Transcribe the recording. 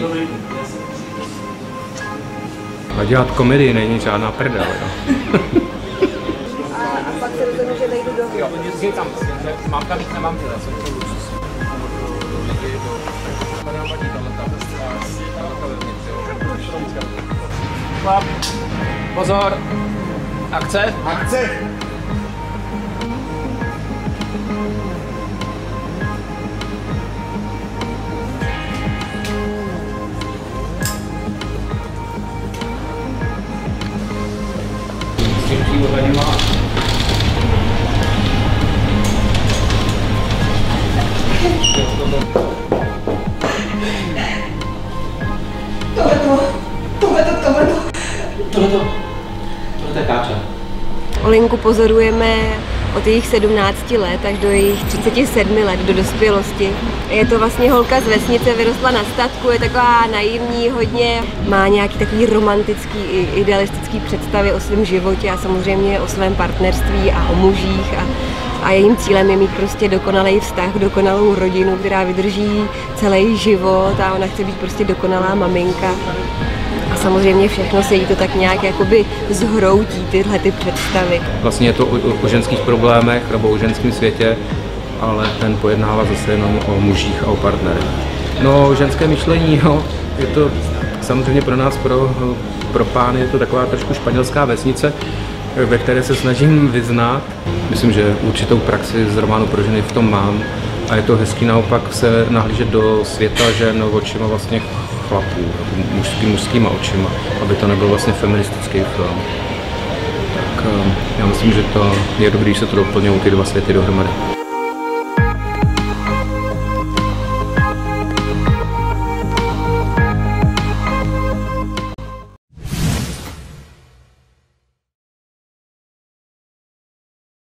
A dělat komedii není žádná prdel, jo. A pak se rozhodnu, že vejdu do... Jo, je tam, mám tam jít, nemám dělat, jsem to lučí. Pozor! Akce! Akce! Tohle je Káča. Olinku pozorujeme od jejich 17 let až do jejich 37 let, do dospělosti. Je to vlastně holka z vesnice, vyrostla na statku, je taková naivní, hodně má nějaký takový romantický i idealistický představy o svém životě a samozřejmě o svém partnerství a o mužích. A jejím cílem je mít prostě dokonalý vztah, dokonalou rodinu, která vydrží celý život a ona chce být prostě dokonalá maminka. A samozřejmě všechno se jí to tak nějak jakoby zhroutí, tyhle ty představy. Vlastně je to o ženských problémech nebo o ženském světě, ale ten pojednává zase jenom o mužích a o partnerech. No, ženské myšlení, jo, je to samozřejmě pro nás, pro pány, je to taková trošku španělská vesnice, ve které se snažím vyznat. Myslím, že určitou praxi z románu pro ženy v tom mám a je to hezký naopak se nahlížet do světa žen očima vlastně chlapů, mužskýma očima, aby to nebyl vlastně feministický film. Tak já myslím, že to je dobré, že se to doplňují ty dva světy dohromady.